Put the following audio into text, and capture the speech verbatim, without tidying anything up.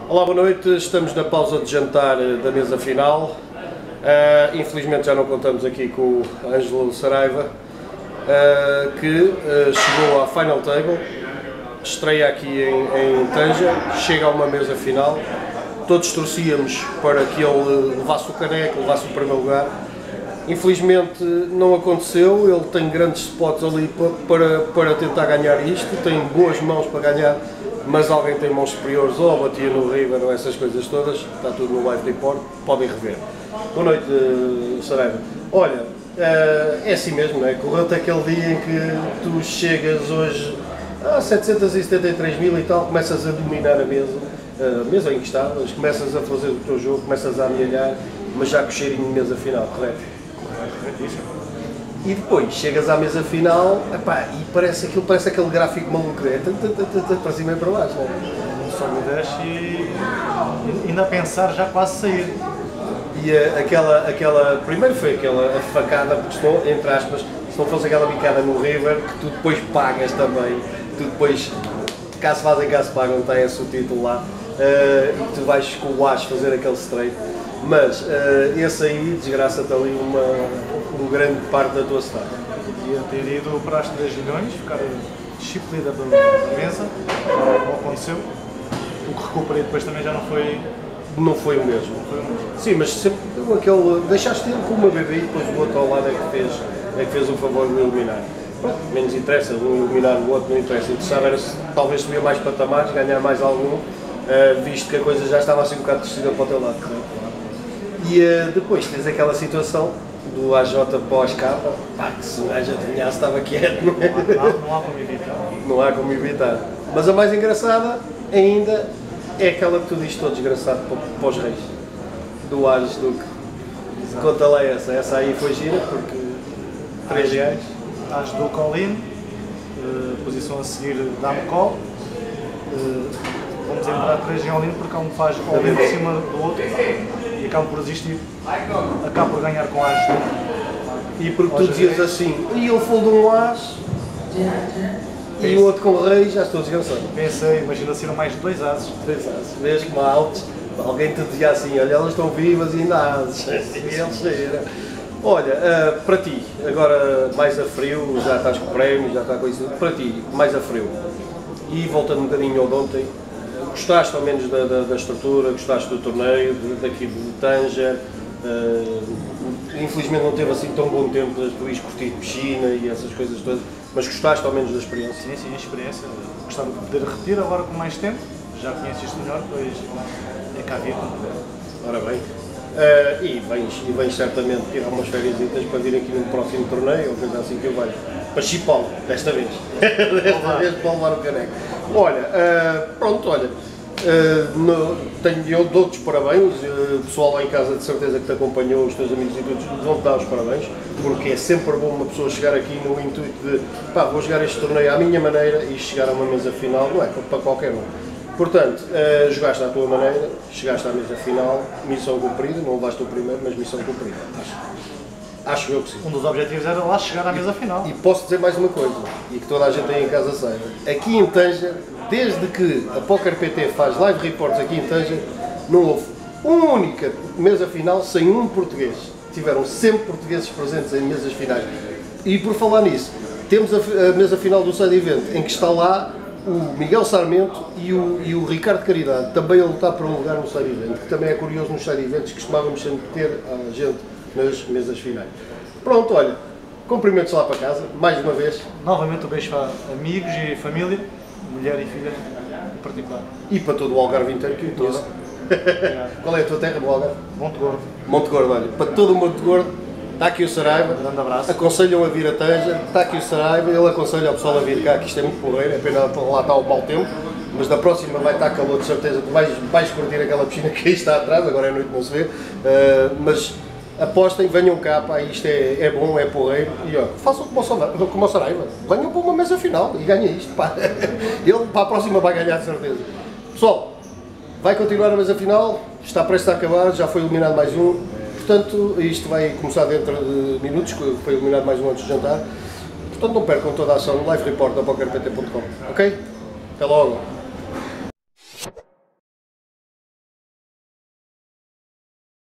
Olá, boa noite. Estamos na pausa de jantar da mesa final. Uh, infelizmente já não contamos aqui com o Ângelo Saraiva, uh, que uh, chegou à Final Table, estreia aqui em, em Tanger, chega a uma mesa final. Todos torcíamos para que ele levasse o caneco, levasse o primeiro lugar. Infelizmente não aconteceu, ele tem grandes spots ali para, para tentar ganhar isto, tem boas mãos para ganhar, mas alguém tem mãos superiores, ou batia no River, ou essas coisas todas, está tudo no live report, podem rever. Boa noite, Saraiva. Olha, é assim mesmo, não é? Correu-te aquele dia em que tu chegas hoje a setecentos e setenta e três mil e tal, começas a dominar a mesa, a mesa em que estavas, começas a fazer o teu jogo, começas a amealhar, mas já com cheirinho de mesa final, correto? E depois chegas à mesa final, epá, e parece aquilo, parece aquele gráfico maluco, é para cima e para baixo, não é? Só me desce e ainda a pensar já quase sair. E uh, aquela, aquela, primeiro foi aquela facada, porque senão, entre aspas, se não fosse aquela bicada no River, que tu depois pagas também, tu depois, caso fazem, caso pagam, tem esse o título lá, uh, e tu vais com o As fazer aquele straight. Mas uh, esse aí desgraça-te ali uma, uma grande parte da tua cidade. Podia ter ido para as três milhões, ficar disciplina da, da mesa, não aconteceu. O que recuperei depois também já não foi... Não foi o mesmo. Não foi o mesmo. Sim, mas sempre aquele... Deixaste ele com uma bebê e depois o outro ao lado é que fez, é que fez o favor de eliminar. Pronto, menos interessa, um eliminar o outro, não interessa. Interessava era se talvez subir mais patamares, ganhar mais algum, uh, visto que a coisa já estava assim um bocado descida para o teu lado. E uh, depois tens aquela situação do A J pós-capa, pá, que se o gajo adivinhasse estava quieto, não é? Não, não há como evitar. Não há como evitar. Mas a mais engraçada ainda é aquela que tu dizes todo desgraçado para, para os reis, do Ares Duque. Conta lá essa, essa aí foi gira, porque três reais. As do Colin, uh, posição a seguir dá-me call. Uh, vamos entrar três em all-in porque um faz all-in por cima do outro e acaba por existir, acaba por ganhar com as do. E porque tu dizias assim, e ele folda um as e o outro com o rei, já estou desgraçado. Pensei, imagina ser mais de dois ases. Três ases, vês como há altos, alguém te dizia assim, olha, elas estão vivas e ainda há ases. E ele cheira. Olha, uh, para ti, agora mais a frio, já estás com prémios, já está com isso, para ti, mais a frio, e voltando um bocadinho ao de ontem, gostaste ao menos da, da, da estrutura, gostaste do torneio, de, daqui de Tanger, uh, infelizmente não teve assim tão bom tempo de tu ires curtir piscina e essas coisas todas, mas gostaste ao menos da experiência? Sim, sim, a experiência, gostava de poder repetir agora com mais tempo, já conheces isto melhor, pois é cá vir quando puder. Ora bem. Uh, e, vens, e vens certamente tirar umas férias para vir aqui no próximo torneio, ou coisa assim que eu venho. Para Chipol, desta vez. desta vez para levar o caneco. Olha, uh, pronto, olha, uh, no, tenho, eu dou-te os parabéns, uh, o pessoal lá em casa de certeza que te acompanhou, os teus amigos e todos, vão-te dar os parabéns, porque é sempre bom uma pessoa chegar aqui no intuito de, pá, vou jogar este torneio à minha maneira e chegar a uma mesa final, não é para qualquer um. Portanto, uh, jogaste à tua maneira, chegaste à mesa final, missão cumprida, não levaste o primeiro, mas missão cumprida, acho. Acho eu que sim. Um dos objetivos era lá chegar à mesa final. E posso dizer mais uma coisa, e que toda a gente aí em casa saiba. Aqui em Tanger, desde que a Poker P T faz live reports aqui em Tanger, não houve uma única mesa final sem um português. Tiveram sempre portugueses presentes em mesas finais. E por falar nisso, temos a, a mesa final do Side Event, em que está lá o Miguel Sarmento e o, e o Ricardo Caridade, também a lutar para um lugar no Side Event, que também é curioso nos Side Events, que costumávamos sempre ter a gente nas mesas finais. Pronto, olha, cumprimentos lá para casa, mais uma vez. Novamente um beijo para amigos e família, mulher e filha em particular. E para todo o Algarve inteiro que eu conheço. Qual é a tua terra do Algarve? Monte Gordo. Monte Gordo, olha, para todo o Monte Gordo. Está aqui o Saraiva, um grande abraço. Aconselham a vir a Tanger, está aqui o Saraiva, ele aconselha o pessoal a vir cá, que isto é muito porreiro, é pena lá está o mau tempo, mas da próxima vai estar calor, de certeza que vais, vais curtir aquela piscina que aí está atrás, agora é noite, não se vê, uh, mas apostem, venham cá, pá, isto é, é bom, é porreiro, e ó, façam como o, como o Saraiva, venham para uma mesa final e ganhem isto, pá. Ele para a próxima vai ganhar de certeza. Pessoal, vai continuar a mesa final, está prestes a acabar, já foi eliminado mais um. Portanto, isto vai começar dentro de minutos, foi eliminado mais um antes de jantar. Portanto, não percam toda a ação no live report da poker p t ponto com, ok? Até logo!